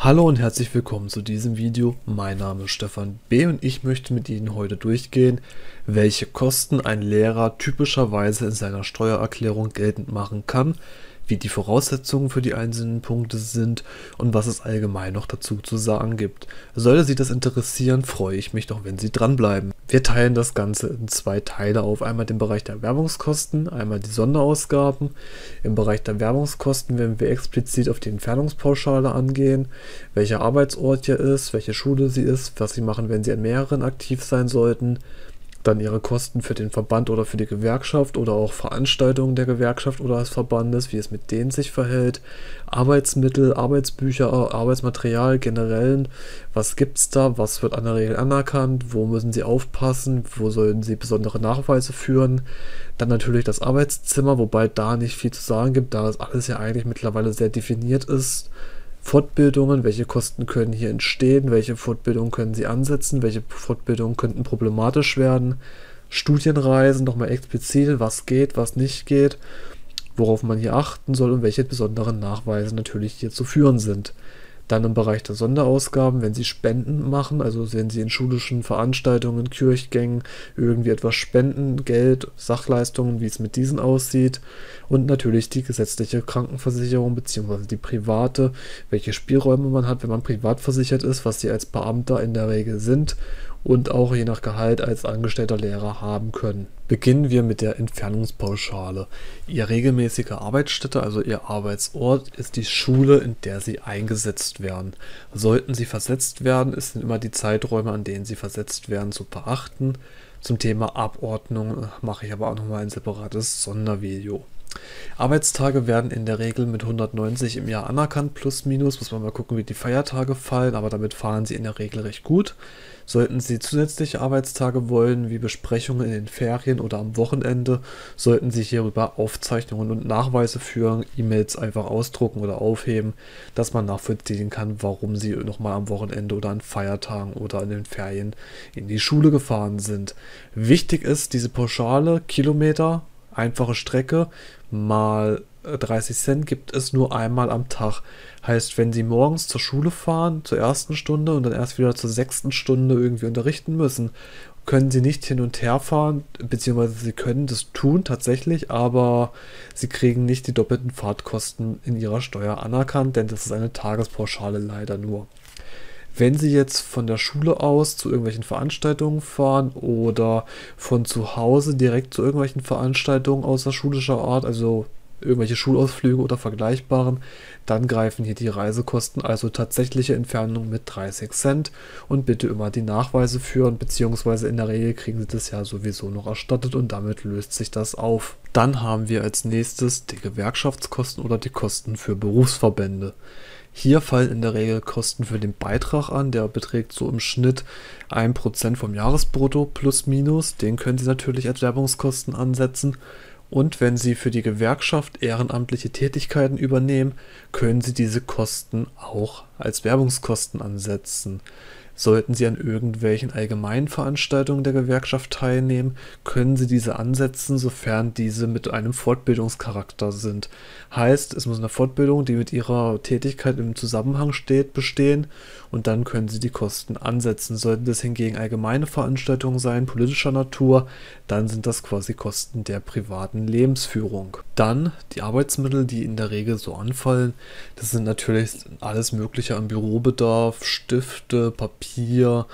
Hallo und herzlich willkommen zu diesem Video. Mein Name ist Stefan B. und ich möchte mit Ihnen heute durchgehen, welche Kosten ein Lehrer typischerweise in seiner Steuererklärung geltend machen kann, wie die Voraussetzungen für die einzelnen Punkte sind und was es allgemein noch dazu zu sagen gibt. Sollte Sie das interessieren, freue ich mich doch, wenn Sie dranbleiben. Wir teilen das Ganze in zwei Teile auf. Einmal den Bereich der Werbungskosten, einmal die Sonderausgaben. Im Bereich der Werbungskosten werden wir explizit auf die Entfernungspauschale angehen, welcher Arbeitsort hier ist, welche Schule sie ist, was Sie machen, wenn Sie an mehreren aktiv sein sollten. Dann Ihre Kosten für den Verband oder für die Gewerkschaft oder auch Veranstaltungen der Gewerkschaft oder des Verbandes, wie es mit denen sich verhält, Arbeitsmittel, Arbeitsbücher, Arbeitsmaterial generell, was gibt es da, was wird an der Regel anerkannt, wo müssen Sie aufpassen, wo sollen Sie besondere Nachweise führen, dann natürlich das Arbeitszimmer, wobei da nicht viel zu sagen gibt, da das alles ja eigentlich mittlerweile sehr definiert ist. Fortbildungen, welche Kosten können hier entstehen, welche Fortbildungen können Sie ansetzen, welche Fortbildungen könnten problematisch werden, Studienreisen, nochmal explizit, was geht, was nicht geht, worauf man hier achten soll und welche besonderen Nachweise natürlich hier zu führen sind. Dann im Bereich der Sonderausgaben, wenn Sie Spenden machen, also wenn Sie in schulischen Veranstaltungen, Kirchgängen irgendwie etwas spenden, Geld, Sachleistungen, wie es mit diesen aussieht. Und natürlich die gesetzliche Krankenversicherung bzw. die private, welche Spielräume man hat, wenn man privat versichert ist, was Sie als Beamter in der Regel sind und auch je nach Gehalt als angestellter Lehrer haben können. Beginnen wir mit der Entfernungspauschale. Ihr regelmäßige Arbeitsstätte, also Ihr Arbeitsort, ist die Schule, in der Sie eingesetzt werden. Sollten Sie versetzt werden, sind immer die Zeiträume, an denen Sie versetzt werden, zu beachten. Zum Thema Abordnung mache ich aber auch nochmal ein separates Sondervideo. Arbeitstage werden in der Regel mit 190 im Jahr anerkannt, plus minus, muss man mal gucken, wie die Feiertage fallen, aber damit fahren Sie in der Regel recht gut. Sollten Sie zusätzliche Arbeitstage wollen, wie Besprechungen in den Ferien oder am Wochenende, sollten Sie hierüber Aufzeichnungen und Nachweise führen, E-Mails einfach ausdrucken oder aufheben, dass man nachvollziehen kann, warum Sie nochmal am Wochenende oder an Feiertagen oder in den Ferien in die Schule gefahren sind. Wichtig ist diese Pauschale, Kilometer, einfache Strecke mal 30 Cent gibt es nur einmal am Tag. Heißt, wenn Sie morgens zur Schule fahren, zur ersten Stunde und dann erst wieder zur 6. Stunde irgendwie unterrichten müssen, können Sie nicht hin und her fahren, beziehungsweise Sie können das tun tatsächlich, aber Sie kriegen nicht die doppelten Fahrtkosten in Ihrer Steuer anerkannt, denn das ist eine Tagespauschale leider nur. Wenn Sie jetzt von der Schule aus zu irgendwelchen Veranstaltungen fahren oder von zu Hause direkt zu irgendwelchen Veranstaltungen außerschulischer Art, also irgendwelche Schulausflüge oder vergleichbaren, dann greifen hier die Reisekosten, also tatsächliche Entfernung mit 30 Cent und bitte immer die Nachweise führen, beziehungsweise in der Regel kriegen Sie das ja sowieso noch erstattet und damit löst sich das auf. Dann haben wir als nächstes die Gewerkschaftskosten oder die Kosten für Berufsverbände. Hier fallen in der Regel Kosten für den Beitrag an, der beträgt so im Schnitt 1% vom Jahresbrutto plus minus. Den können Sie natürlich als Werbungskosten ansetzen. Und wenn Sie für die Gewerkschaft ehrenamtliche Tätigkeiten übernehmen, können Sie diese Kosten auch als Werbungskosten ansetzen. Sollten Sie an irgendwelchen allgemeinen Veranstaltungen der Gewerkschaft teilnehmen, können Sie diese ansetzen, sofern diese mit einem Fortbildungscharakter sind. Heißt, es muss eine Fortbildung, die mit Ihrer Tätigkeit im Zusammenhang steht, bestehen und dann können Sie die Kosten ansetzen. Sollten das hingegen allgemeine Veranstaltungen sein, politischer Natur, dann sind das quasi Kosten der privaten Lebensführung. Dann die Arbeitsmittel, die in der Regel so anfallen, das sind natürlich alles Mögliche an Bürobedarf, Stifte, Papier,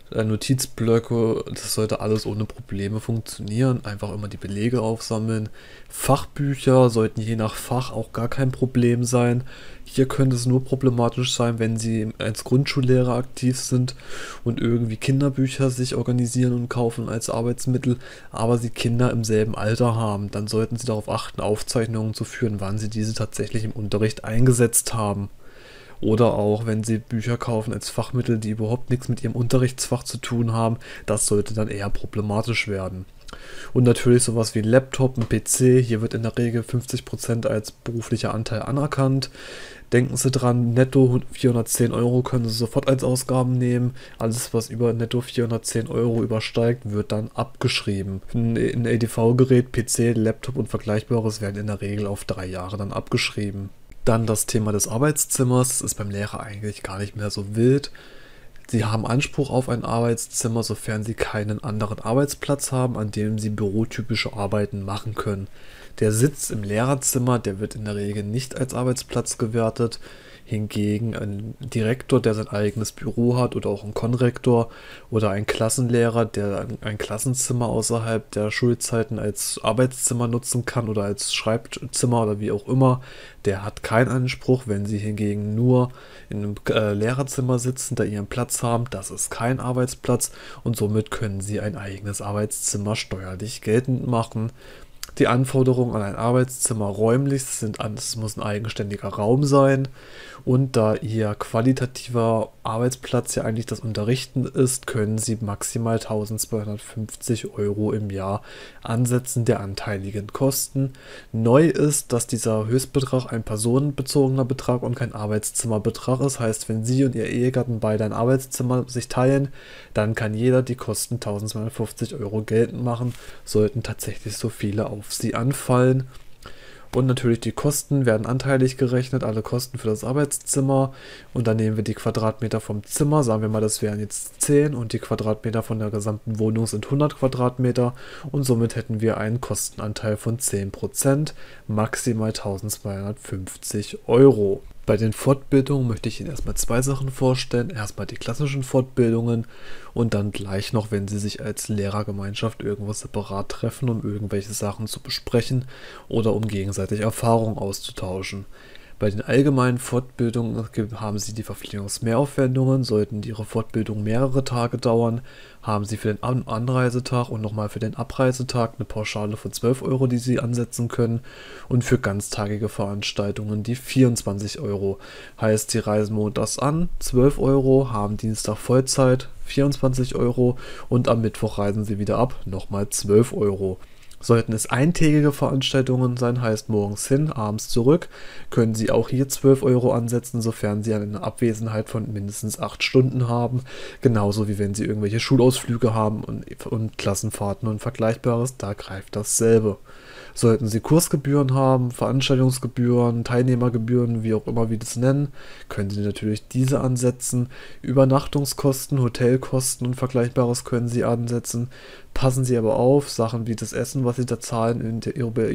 Notizblöcke, das sollte alles ohne Probleme funktionieren. Einfach immer die Belege aufsammeln. Fachbücher sollten je nach Fach auch gar kein Problem sein. Hier könnte es nur problematisch sein, wenn Sie als Grundschullehrer aktiv sind und irgendwie Kinderbücher sich organisieren und kaufen als Arbeitsmittel, aber Sie Kinder im selben Alter haben. Dann sollten Sie darauf achten, Aufzeichnungen zu führen, wann Sie diese tatsächlich im Unterricht eingesetzt haben. Oder auch, wenn Sie Bücher kaufen als Fachmittel, die überhaupt nichts mit Ihrem Unterrichtsfach zu tun haben, das sollte dann eher problematisch werden. Und natürlich sowas wie ein Laptop, ein PC, hier wird in der Regel 50% als beruflicher Anteil anerkannt. Denken Sie dran, netto 410 Euro können Sie sofort als Ausgaben nehmen. Alles, was über netto 410 Euro übersteigt, wird dann abgeschrieben. Ein EDV-Gerät, PC, Laptop und Vergleichbares werden in der Regel auf 3 Jahre dann abgeschrieben. Dann das Thema des Arbeitszimmers. Das ist beim Lehrer eigentlich gar nicht mehr so wild. Sie haben Anspruch auf ein Arbeitszimmer, sofern Sie keinen anderen Arbeitsplatz haben, an dem Sie bürotypische Arbeiten machen können. Der Sitz im Lehrerzimmer, der wird in der Regel nicht als Arbeitsplatz gewertet. Hingegen ein Direktor, der sein eigenes Büro hat, oder auch ein Konrektor oder ein Klassenlehrer, der ein Klassenzimmer außerhalb der Schulzeiten als Arbeitszimmer nutzen kann oder als Schreibzimmer oder wie auch immer, der hat keinen Anspruch. Wenn Sie hingegen nur in einem Lehrerzimmer sitzen, da Ihren Platz haben, das ist kein Arbeitsplatz und somit können Sie ein eigenes Arbeitszimmer steuerlich geltend machen. Die Anforderungen an ein Arbeitszimmer räumlich sind, es muss ein eigenständiger Raum sein, und da Ihr qualitativer Arbeitsplatz ja eigentlich das Unterrichten ist, können Sie maximal 1250 Euro im Jahr ansetzen der anteiligen Kosten. Neu ist, dass dieser Höchstbetrag ein personenbezogener Betrag und kein Arbeitszimmerbetrag ist. Heißt, wenn Sie und Ihr Ehegatten beide ein Arbeitszimmer sich teilen, dann kann jeder die Kosten 1250 Euro geltend machen, sollten tatsächlich so viele auf Sie anfallen. Und natürlich die Kosten werden anteilig gerechnet, alle Kosten für das Arbeitszimmer. Und dann nehmen wir die Quadratmeter vom Zimmer, sagen wir mal, das wären jetzt 10 und die Quadratmeter von der gesamten Wohnung sind 100 Quadratmeter. Und somit hätten wir einen Kostenanteil von 10%, maximal 1250 Euro. Bei den Fortbildungen möchte ich Ihnen erstmal zwei Sachen vorstellen. Erstmal die klassischen Fortbildungen und dann gleich noch, wenn Sie sich als Lehrergemeinschaft irgendwo separat treffen, um irgendwelche Sachen zu besprechen oder um gegenseitig Erfahrungen auszutauschen. Bei den allgemeinen Fortbildungen haben Sie die Verpflegungsmehraufwendungen. Sollten Ihre Fortbildung mehrere Tage dauern, haben Sie für den Anreisetag und nochmal für den Abreisetag eine Pauschale von 12 Euro, die Sie ansetzen können, und für ganztagige Veranstaltungen die 24 Euro. Heißt, Sie reisen montags an, 12 Euro, haben Dienstag Vollzeit, 24 Euro, und am Mittwoch reisen Sie wieder ab, nochmal 12 Euro. Sollten es eintägige Veranstaltungen sein, heißt morgens hin, abends zurück, können Sie auch hier 12 Euro ansetzen, sofern Sie eine Abwesenheit von mindestens 8 Stunden haben. Genauso wie wenn Sie irgendwelche Schulausflüge haben und Klassenfahrten und Vergleichbares, da greift dasselbe. Sollten Sie Kursgebühren haben, Veranstaltungsgebühren, Teilnehmergebühren, wie auch immer wir das nennen, können Sie natürlich diese ansetzen. Übernachtungskosten, Hotelkosten und Vergleichbares können Sie ansetzen. Passen Sie aber auf, Sachen wie das Essen, was Sie da zahlen über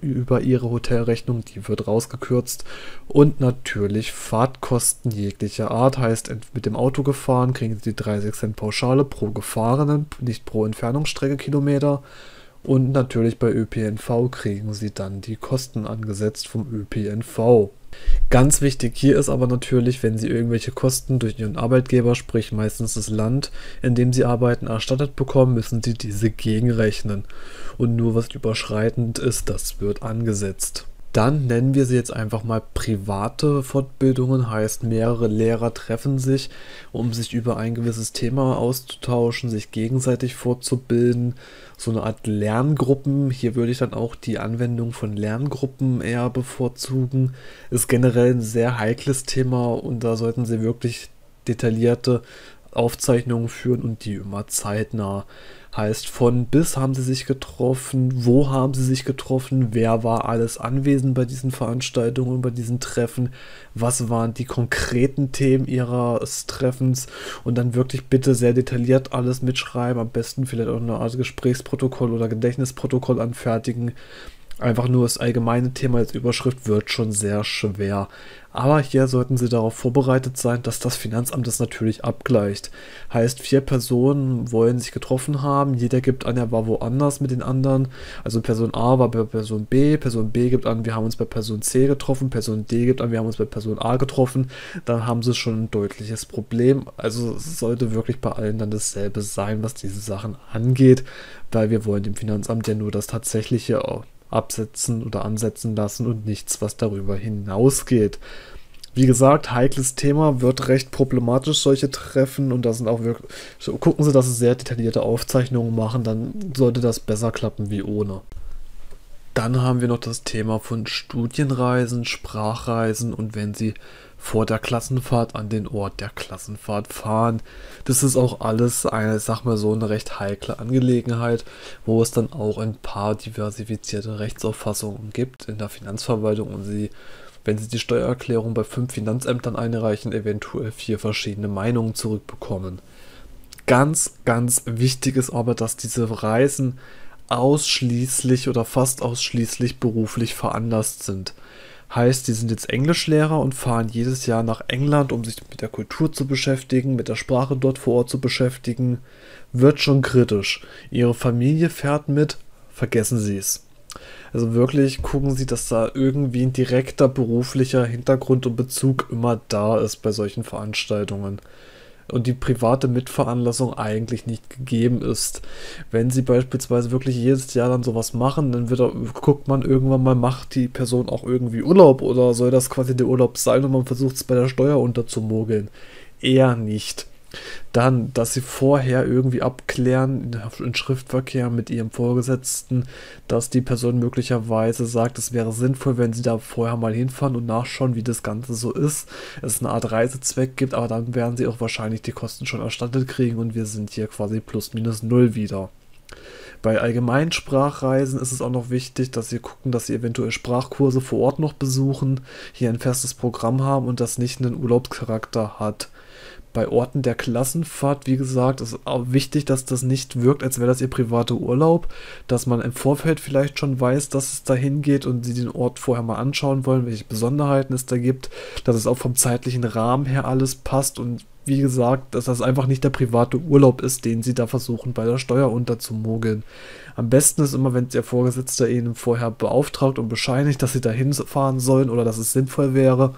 Ihre Hotelrechnung, die wird rausgekürzt. Und natürlich Fahrtkosten jeglicher Art, heißt mit dem Auto gefahren, kriegen Sie die 30 Cent Pauschale pro gefahrenen, nicht pro Entfernungsstrecke Kilometer. Und natürlich bei ÖPNV kriegen Sie dann die Kosten angesetzt vom ÖPNV. Ganz wichtig hier ist aber natürlich, wenn Sie irgendwelche Kosten durch Ihren Arbeitgeber, sprich meistens das Land, in dem Sie arbeiten, erstattet bekommen, müssen Sie diese gegenrechnen. Und nur was überschreitend ist, das wird angesetzt. Dann nennen wir sie jetzt einfach mal private Fortbildungen, heißt mehrere Lehrer treffen sich, um sich über ein gewisses Thema auszutauschen, sich gegenseitig fortzubilden, so eine Art Lerngruppen. Hier würde ich dann auch die Anwendung von Lerngruppen eher bevorzugen. Ist generell ein sehr heikles Thema und da sollten Sie wirklich detaillierte Aufzeichnungen führen und die immer zeitnah. Heißt, von bis haben sie sich getroffen, wo haben sie sich getroffen, wer war alles anwesend bei diesen Veranstaltungen, bei diesen Treffen, was waren die konkreten Themen ihres Treffens, und dann wirklich bitte sehr detailliert alles mitschreiben, am besten vielleicht auch eine Art Gesprächsprotokoll oder Gedächtnisprotokoll anfertigen. Einfach nur das allgemeine Thema als Überschrift wird schon sehr schwer. Aber hier sollten Sie darauf vorbereitet sein, dass das Finanzamt das natürlich abgleicht. Heißt, 4 Personen wollen sich getroffen haben, jeder gibt an, er war woanders mit den anderen. Also Person A war bei Person B gibt an, wir haben uns bei Person C getroffen, Person D gibt an, wir haben uns bei Person A getroffen. Dann haben Sie schon ein deutliches Problem. Also es sollte wirklich bei allen dann dasselbe sein, was diese Sachen angeht, weil wir wollen dem Finanzamt ja nur das tatsächliche absetzen oder ansetzen lassen und nichts, was darüber hinausgeht. Wie gesagt, heikles Thema, wird recht problematisch, solche Treffen, und da sind auch wirklich, so, gucken Sie, dass Sie sehr detaillierte Aufzeichnungen machen, dann sollte das besser klappen wie ohne. Dann haben wir noch das Thema von Studienreisen, Sprachreisen und wenn Sie vor der Klassenfahrt an den Ort der Klassenfahrt fahren. Das ist auch alles eine, sag mal so, eine recht heikle Angelegenheit, wo es dann auch ein paar diversifizierte Rechtsauffassungen gibt in der Finanzverwaltung und Sie wenn Sie die Steuererklärung bei 5 Finanzämtern einreichen, eventuell 4 verschiedene Meinungen zurückbekommen. Ganz, ganz wichtig ist aber, dass diese Reisen ausschließlich oder fast ausschließlich beruflich veranlasst sind. Heißt, die sind jetzt Englischlehrer und fahren jedes Jahr nach England, um sich mit der Kultur zu beschäftigen, mit der Sprache dort vor Ort zu beschäftigen. Wird schon kritisch. Ihre Familie fährt mit, vergessen Sie es. Also wirklich gucken Sie, dass da irgendwie ein direkter beruflicher Hintergrund und Bezug immer da ist bei solchen Veranstaltungen. Und die private Mitveranlassung eigentlich nicht gegeben ist. Wenn Sie beispielsweise wirklich jedes Jahr dann sowas machen, dann guckt man irgendwann mal, macht die Person auch irgendwie Urlaub oder soll das quasi der Urlaub sein und man versucht es bei der Steuer unterzumogeln? Eher nicht. Dann, dass Sie vorher irgendwie abklären in Schriftverkehr mit Ihrem Vorgesetzten, dass die Person möglicherweise sagt, es wäre sinnvoll, wenn Sie da vorher mal hinfahren und nachschauen, wie das Ganze so ist. Es eine Art Reisezweck gibt, aber dann werden Sie auch wahrscheinlich die Kosten schon erstattet kriegen und wir sind hier quasi plus minus null wieder. Bei allgemeinen Sprachreisen ist es auch noch wichtig, dass Sie gucken, dass Sie eventuell Sprachkurse vor Ort noch besuchen, hier ein festes Programm haben und das nicht einen Urlaubscharakter hat. Bei Orten der Klassenfahrt, wie gesagt, ist auch wichtig, dass das nicht wirkt, als wäre das Ihr privater Urlaub, dass man im Vorfeld vielleicht schon weiß, dass es dahin geht und Sie den Ort vorher mal anschauen wollen, welche Besonderheiten es da gibt, dass es auch vom zeitlichen Rahmen her alles passt und wie gesagt, dass das einfach nicht der private Urlaub ist, den Sie da versuchen bei der Steuer unterzumogeln. Am besten ist immer, wenn Ihr Vorgesetzter Ihnen vorher beauftragt und bescheinigt, dass Sie da hinfahren sollen oder dass es sinnvoll wäre.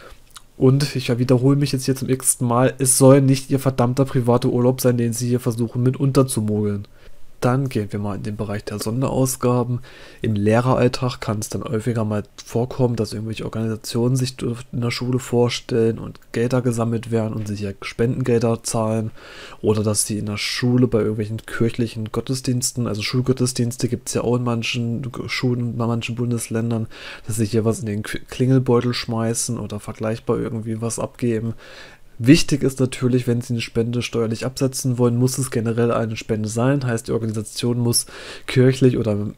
Und ich wiederhole mich jetzt hier zum x-ten Mal, es soll nicht Ihr verdammter privater Urlaub sein, den Sie hier versuchen mit unterzumogeln. Dann gehen wir mal in den Bereich der Sonderausgaben. Im Lehreralltag kann es dann häufiger mal vorkommen, dass irgendwelche Organisationen sich in der Schule vorstellen und Gelder gesammelt werden und sich ja Spendengelder zahlen. Oder dass sie in der Schule bei irgendwelchen kirchlichen Gottesdiensten, also Schulgottesdienste gibt es ja auch in manchen Schulen, in manchen Bundesländern, dass sie hier was in den Klingelbeutel schmeißen oder vergleichbar irgendwie was abgeben. Wichtig ist natürlich, wenn Sie eine Spende steuerlich absetzen wollen, muss es generell eine Spende sein. Heißt, die Organisation muss kirchlich,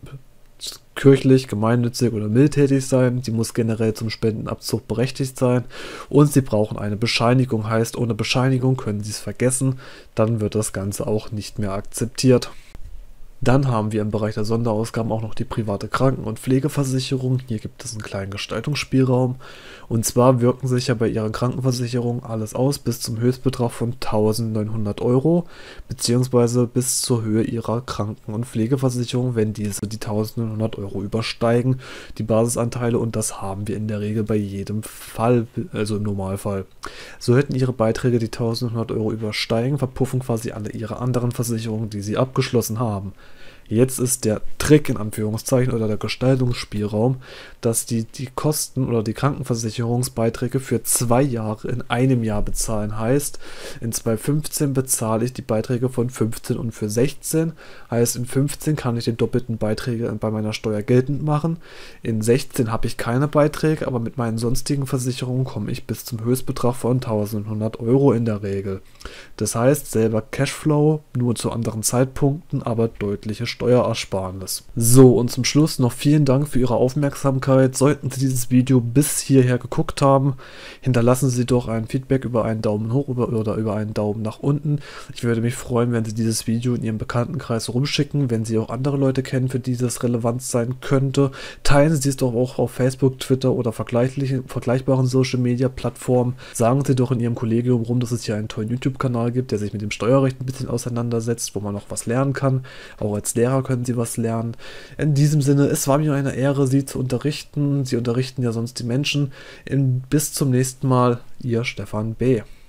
gemeinnützig oder mildtätig sein. Die muss generell zum Spendenabzug berechtigt sein. Und Sie brauchen eine Bescheinigung. Heißt, ohne Bescheinigung können Sie es vergessen. Dann wird das Ganze auch nicht mehr akzeptiert. Dann haben wir im Bereich der Sonderausgaben auch noch die private Kranken- und Pflegeversicherung. Hier gibt es einen kleinen Gestaltungsspielraum. Und zwar wirken sich ja bei Ihrer Krankenversicherung alles aus bis zum Höchstbetrag von 1.900 Euro, beziehungsweise bis zur Höhe Ihrer Kranken- und Pflegeversicherung, wenn diese die 1.900 Euro übersteigen, die Basisanteile. Und das haben wir in der Regel bei jedem Fall, also im Normalfall. Sollten Ihre Beiträge die 1.900 Euro übersteigen, verpuffen quasi alle Ihre anderen Versicherungen, die Sie abgeschlossen haben. Jetzt ist der Trick in Anführungszeichen oder der Gestaltungsspielraum, dass die Kosten oder die Krankenversicherungsbeiträge für 2 Jahre in einem Jahr bezahlen. Heißt, in 2015 bezahle ich die Beiträge von 15 und für 16. Heißt, in 15 kann ich die doppelten Beiträge bei meiner Steuer geltend machen. In 16 habe ich keine Beiträge, aber mit meinen sonstigen Versicherungen komme ich bis zum Höchstbetrag von 1.100 Euro in der Regel. Das heißt, selber Cashflow, nur zu anderen Zeitpunkten, aber deutliche Steuerersparnis. So, und zum Schluss noch vielen Dank für Ihre Aufmerksamkeit. Sollten Sie dieses Video bis hierher geguckt haben, hinterlassen Sie doch ein Feedback über einen Daumen hoch oder über einen Daumen nach unten. Ich würde mich freuen, wenn Sie dieses Video in Ihrem Bekanntenkreis rumschicken, wenn Sie auch andere Leute kennen, für die das relevant sein könnte. Teilen Sie es doch auch auf Facebook, Twitter oder vergleichbaren Social Media Plattformen. Sagen Sie doch in Ihrem Kollegium rum, dass es hier einen tollen YouTube-Kanal gibt, der sich mit dem Steuerrecht ein bisschen auseinandersetzt, wo man noch was lernen kann. Auch als Lehrer können Sie was lernen. In diesem Sinne, es war mir eine Ehre, Sie zu unterrichten. Sie unterrichten ja sonst die Menschen. Bis zum nächsten Mal, Ihr Stefan B.